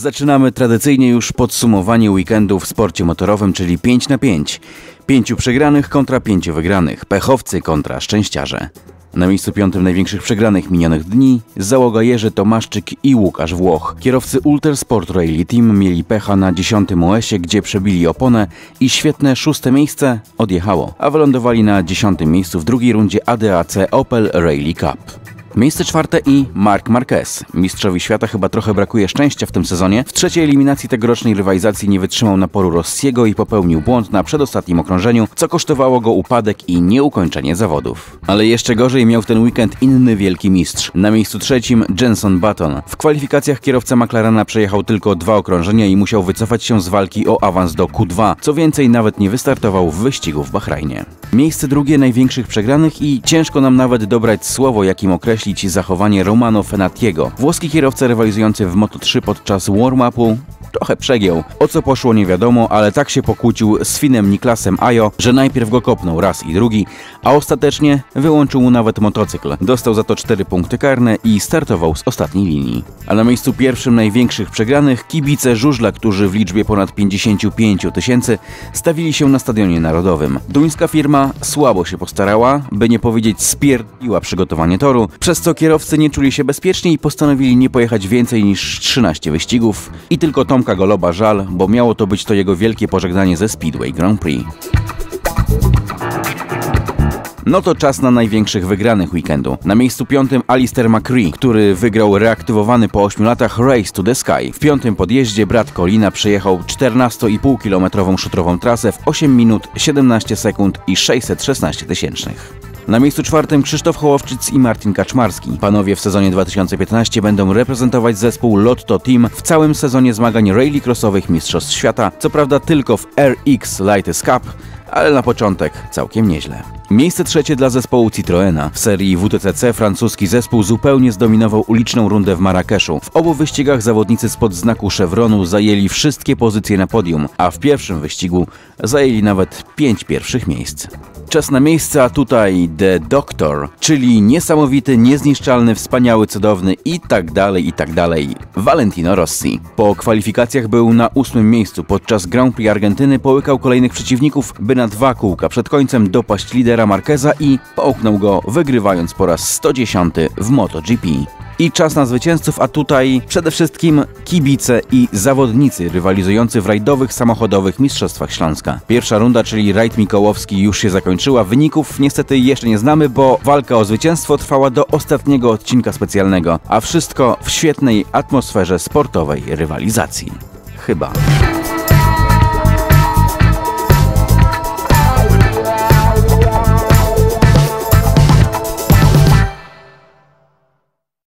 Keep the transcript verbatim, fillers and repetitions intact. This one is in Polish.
Zaczynamy tradycyjnie już podsumowanie weekendu w sporcie motorowym, czyli pięć na pięć. Pięciu przegranych kontra pięciu wygranych, pechowcy kontra szczęściarze. Na miejscu piątym największych przegranych minionych dni załoga Jerzy Tomaszczyk i Łukasz Włoch. Kierowcy Ultersport Rally Team mieli pecha na dziesiątym O S-ie, gdzie przebili oponę i świetne szóste miejsce odjechało, a wylądowali na dziesiątym miejscu w drugiej rundzie A D A C Opel Rally Cup. Miejsce czwarte i Marc Marquez. Mistrzowi świata chyba trochę brakuje szczęścia w tym sezonie. W trzeciej eliminacji tegorocznej rywalizacji nie wytrzymał naporu Rossiego i popełnił błąd na przedostatnim okrążeniu, co kosztowało go upadek i nieukończenie zawodów. Ale jeszcze gorzej miał w ten weekend inny wielki mistrz. Na miejscu trzecim Jenson Button. W kwalifikacjach kierowca McLarena przejechał tylko dwa okrążenia i musiał wycofać się z walki o awans do Q dwa. Co więcej, nawet nie wystartował w wyścigu w Bahrajnie. Miejsce drugie największych przegranych i ciężko nam nawet dobrać słowo, jakim określić zachowanie Romano Fenatiego. Włoski kierowca rywalizujący w Moto trzy podczas warm-upu trochę przegiął. O co poszło nie wiadomo, ale tak się pokłócił z Finem Niklasem Ajo, że najpierw go kopnął raz i drugi, a ostatecznie wyłączył mu nawet motocykl. Dostał za to cztery punkty karne i startował z ostatniej linii. A na miejscu pierwszym największych przegranych kibice żużla, którzy w liczbie ponad pięćdziesięciu pięciu tysięcy stawili się na Stadionie Narodowym. Duńska firma słabo się postarała, by nie powiedzieć spierdoliła przygotowanie toru, przez co kierowcy nie czuli się bezpiecznie i postanowili nie pojechać więcej niż trzynaście wyścigów i tylko Tom Goloba żal, bo miało to być to jego wielkie pożegnanie ze Speedway Grand Prix. No to czas na największych wygranych weekendu. Na miejscu piątym Alister McRae, który wygrał reaktywowany po ośmiu latach Race to the Sky. W piątym podjeździe brat Colina przejechał czternastoipółkilometrową szutrową trasę w osiem minut, siedemnaście sekund i sześćset szesnaście tysięcznych. Na miejscu czwartym Krzysztof Hołowczyc i Martin Kaczmarski. Panowie w sezonie dwa tysiące piętnastym będą reprezentować zespół Lotto Team w całym sezonie zmagań rally-crossowych Mistrzostw Świata. Co prawda tylko w R X Lightest Cup, ale na początek całkiem nieźle. Miejsce trzecie dla zespołu Citroena. W serii W T C C francuski zespół zupełnie zdominował uliczną rundę w Marrakeszu. W obu wyścigach zawodnicy spod znaku Chevronu zajęli wszystkie pozycje na podium, a w pierwszym wyścigu zajęli nawet pięć pierwszych miejsc. Czas na miejsce, a tutaj The Doctor, czyli niesamowity, niezniszczalny, wspaniały, cudowny i tak dalej, i tak dalej, Valentino Rossi. Po kwalifikacjach był na ósmym miejscu, podczas Grand Prix Argentyny połykał kolejnych przeciwników, by na dwa kółka przed końcem dopaść lidera Marqueza i połknął go, wygrywając po raz sto dziesiąty w MotoGP. I czas na zwycięzców, a tutaj przede wszystkim kibice i zawodnicy rywalizujący w rajdowych samochodowych Mistrzostwach Śląska. Pierwsza runda, czyli rajd Mikołowski, już się zakończyła. Wyników niestety jeszcze nie znamy, bo walka o zwycięstwo trwała do ostatniego odcinka specjalnego, a wszystko w świetnej atmosferze sportowej rywalizacji. Chyba.